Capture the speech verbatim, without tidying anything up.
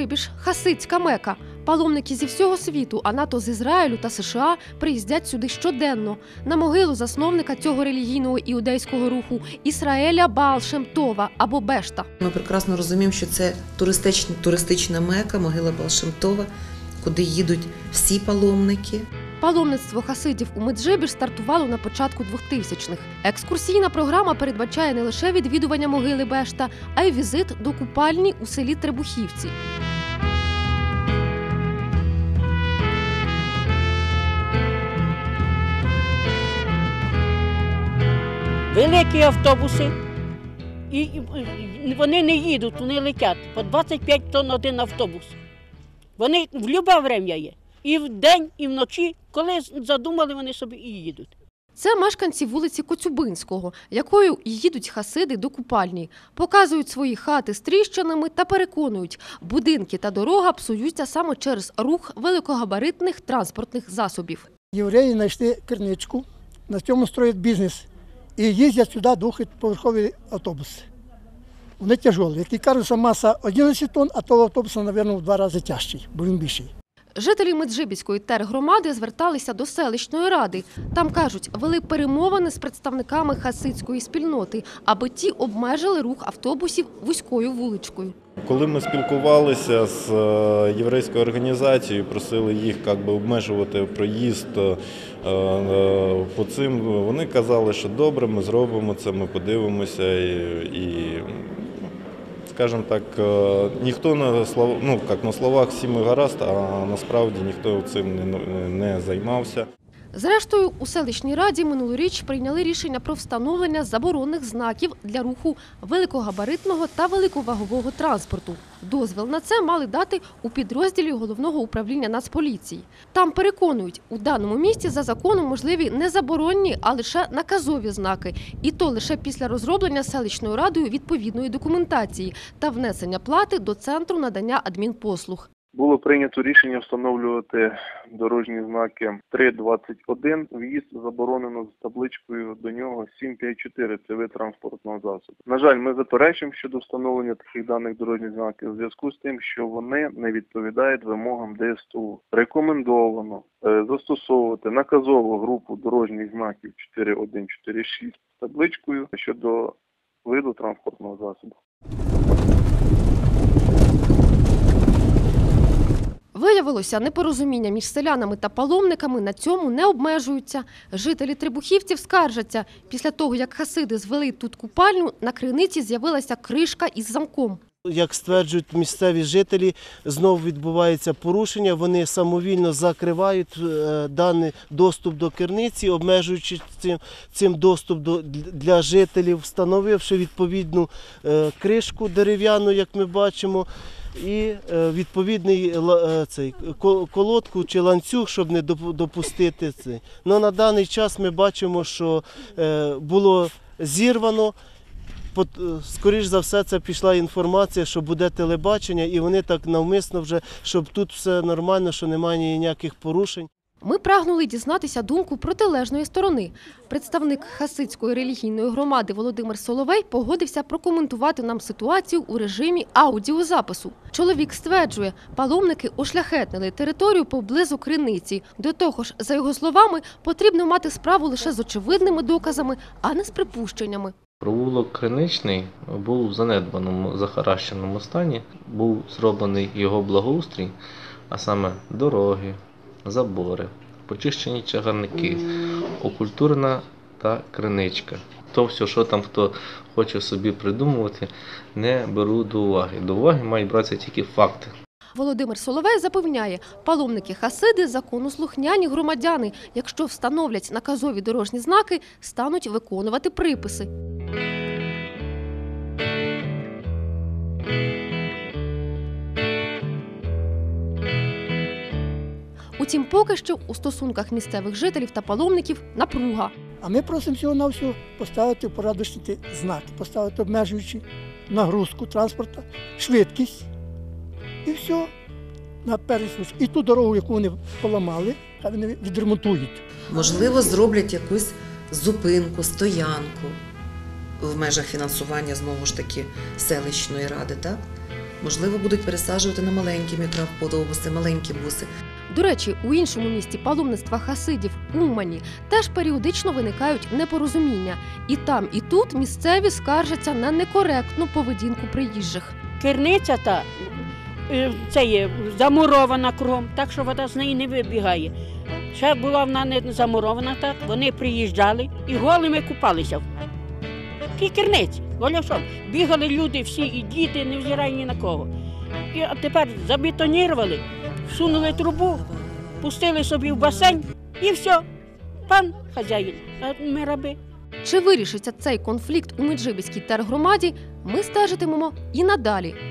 Меджибіж – хасидська Мека. Паломники зі всього світу, а НАТО з Ізраїлю та США приїздять сюди щоденно. На могилу засновника цього релігійного іудейського руху Ісраеля Баал Шем Това або Бешта. Ми прекрасно розуміємо, що це туристична, туристична Мека, могила Баал Шем Това, куди їдуть всі паломники. Паломництво хасидів у Меджибіж стартувало на початку двохтисячних. Екскурсійна програма передбачає не лише відвідування могили Бешта, а й візит до купальні у селі Требухівці. Великі автобуси, і вони не їдуть, вони летять. По двадцять п'ять тонн один автобус. Вони в будь-яке время є. І вдень, і вночі, коли задумали, вони собі і їдуть. Це мешканці вулиці Коцюбинського, якою їдуть хасиди до купальні. Показують свої хати з тріщинами та переконують, будинки та дорога псуються саме через рух великогабаритних транспортних засобів. Євреї знайшли керничку, на цьому строять бізнес. І їздять сюди двохповерхові автобуси. Вони тяжелі. Як і кажуть, маса одинадцять тонн, а того автобуса, мабуть, в два рази тяжчий, бо він більший. Жителі Меджибіської тергромади зверталися до селищної ради. Там, кажуть, вели перемовини з представниками хасидської спільноти, аби ті обмежили рух автобусів вузькою вуличкою. Коли ми спілкувалися з єврейською організацією, просили їх як би, обмежувати проїзд по цим, вони казали, що добре, ми зробимо це, ми подивимося і, і скажімо так, ніхто на слов, ну, як на словах всі ми гаразд, а насправді ніхто цим не, не займався. Зрештою, у селищній раді минулоріч прийняли рішення про встановлення заборонних знаків для руху великогабаритного та великовагового транспорту. Дозвіл на це мали дати у підрозділі Головного управління Нацполіції. Там переконують, у даному місті за законом можливі не заборонні, а лише наказові знаки. І то лише після розроблення селищною радою відповідної документації та внесення плати до Центру надання адмінпослуг. Було прийнято рішення встановлювати дорожні знаки три двадцять один, в'їзд заборонено з табличкою до нього сім п'ять чотири, це вид транспортного засобу. На жаль, ми заперечуємо щодо встановлення таких даних дорожніх знаків у зв'язку з тим, що вони не відповідають вимогам Д С Т У. Рекомендовано застосовувати наказову групу дорожніх знаків чотири один чотири шість з табличкою щодо виду транспортного засобу. Виявилося, непорозуміння між селянами та паломниками на цьому не обмежуються. Жителі Требухівців скаржаться. Після того, як хасиди звели тут купальню, на криниці з'явилася кришка із замком. Як стверджують місцеві жителі, знову відбувається порушення, вони самовільно закривають даний доступ до криниці, обмежуючи цим, цим доступ до, для жителів, встановивши відповідну кришку дерев'яну, як ми бачимо, і відповідний цей, колодку чи ланцюг, щоб не допустити це. Но на даний час ми бачимо, що було зірвано. Скоріш за все, це пішла інформація, що буде телебачення, і вони так навмисно вже, щоб тут все нормально, що немає ніяких порушень. Ми прагнули дізнатися думку протилежної сторони. Представник хасидської релігійної громади Володимир Соловей погодився прокоментувати нам ситуацію у режимі аудіозапису. Чоловік стверджує, паломники ошляхетнили територію поблизу криниці. До того ж, за його словами, потрібно мати справу лише з очевидними доказами, а не з припущеннями. Провулок Криничний був в занедбаному, захаращеному стані. Був зроблений його благоустрій, а саме дороги, забори, почищені чагарники, окультурна та криничка. То все, що там хто хоче собі придумувати, не беру до уваги. До уваги мають братися тільки факти. Володимир Соловей запевняє, паломники-хасиди – законослухняні громадяни. Якщо встановлять наказові дорожні знаки, стануть виконувати приписи. Утім, поки що у стосунках місцевих жителів та паломників напруга. А ми просимо всього-навсього поставити в порядочні знаки, поставити обмежуючи нагрузку транспорту, швидкість. І все, на перший случай. І ту дорогу, яку вони поламали, хай вони відремонтують. Можливо, зроблять якусь зупинку, стоянку в межах фінансування, знову ж таки, селищної ради, так? Можливо, будуть пересаджувати на маленькі мікроавтобуси, маленькі буси. До речі, у іншому місті паломництва хасидів Умані теж періодично виникають непорозуміння. І там, і тут місцеві скаржаться на некоректну поведінку приїжджих. Керниця та е, це є замурована кругом, так що вода з неї не вибігає. Ще була вона не замурована так, вони приїжджали і голими купалися. В тій керниці, голяшом. Бігали люди всі, і діти, не взирай ні на кого. І а тепер забетонірували, всунули трубу, пустили собі в басейн і все. Пан хазяїн, а ми раби. Чи вирішиться цей конфлікт у Меджибіській тергромаді, ми стежитимемо і надалі.